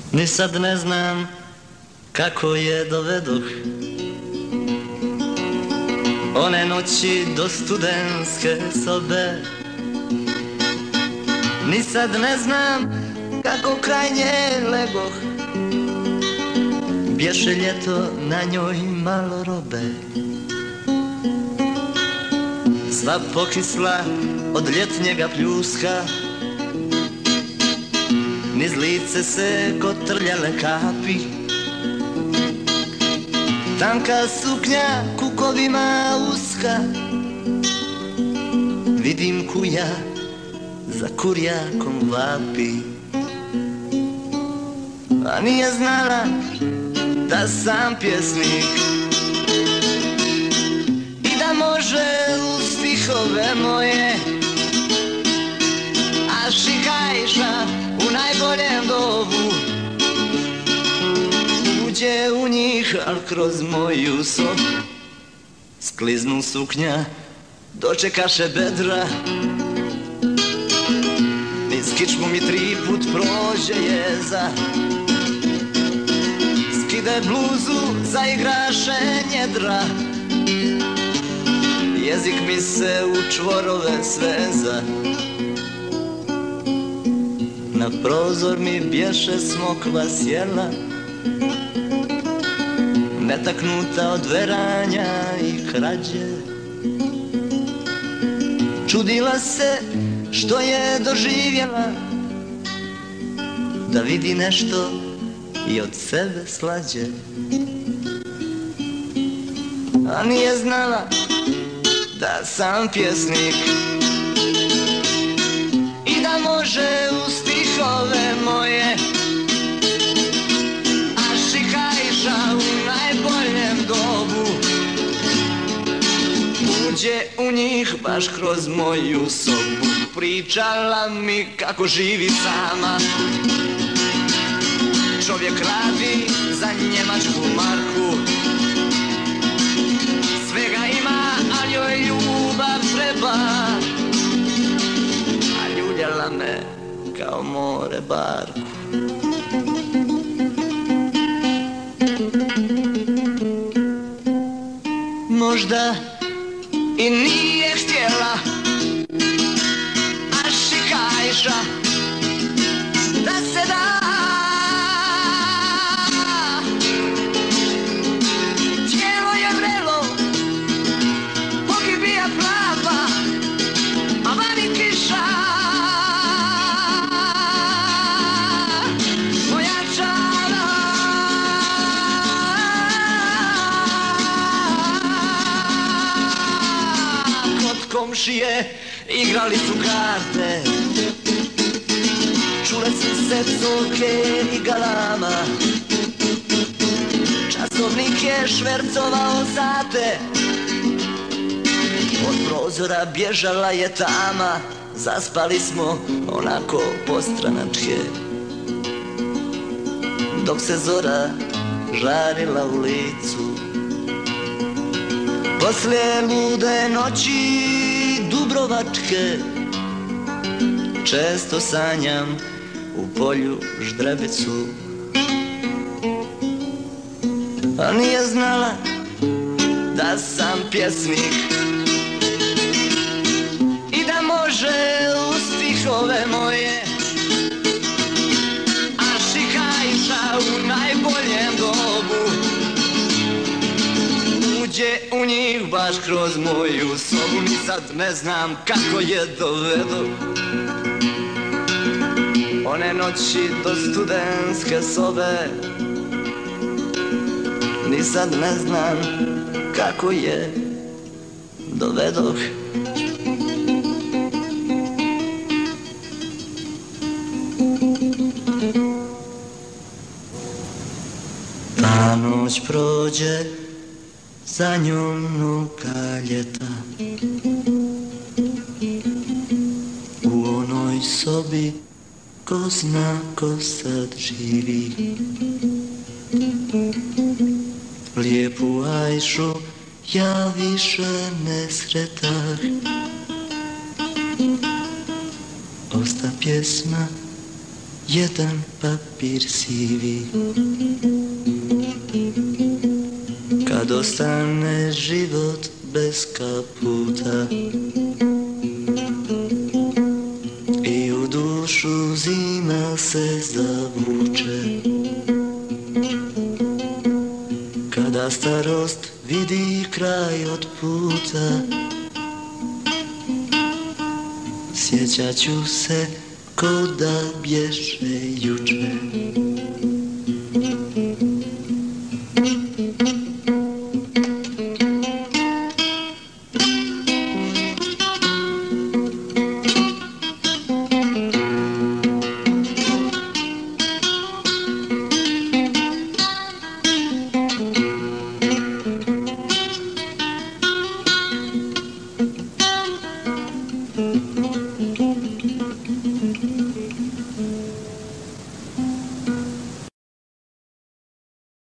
Ni sad ne znam kako je dovedoh one noći do studentske sobe. Ni sad ne znam kako kraj nje legoh, bješe ljeto, na njoj malo robe. Sva pokisla od ljetnjega pljuska, niz lice se kotrljale kapi. Tanka suknja kukovima uska, vidim kuja za kurjakom vapi. A nije znala da sam pjesnik i da može u stihove moje, a šikajša u najboljem dobu uđe u njih, al kroz moju sobu skliznu suknja, dočekaše bedra. Niz kičmu mi 3 put prođe jeza, skide bluzu, zaigraše njedra. Jezik mi se u čvorove sveza, na prozor mi bješe smokva sjela, netaknuta od veranja i krađe. Čudila se što je doživjela, da vidi nešto i od sebe slađe. A nije znala da sam pjesnik i da može u stihove moje, a šikajša u najboljem dobu uđe u njih baš kroz moju sobu. Pričala mi kako živi sama, čovjek radi za njemačku marku, svega ima, a njoj ljubav treba, a ljuljala me kao more barku. Možda i nije htjela, a šikajša da se da. Tijelo je vrelo, pogibija plava, a vani kiša pojačala. Kod komšije igrali su karte, čule su se psovke i galama, časovnik je švercovao sate, od prozora bježala je tama, zaspali smo onako postranačke, dok se zora žarila u licu. Poslije lude noći dubrovačke često sanjam u polju ždrebicu. A nije znala da sam pjesnik i da može u stihove moje, a šikajša u najboljem dobu uđe u njih baš kroz moju sobu. Ni sad ne znam kako je dovedu one noći do studentske sobe. Ni sad ne znam kako je dovedoh. Ta noć prođe, za njom nuka ljeta, u onoj sobi ko zna ko sad živi. Lijepu Ajšu ja više ne sretah, osta pjesma jedan papir sivi. Kad ostane život bez kaputa i u dušu zima se zavuče, kada starost vidi kraj od puta, sjećat ću se ko da bješe juče.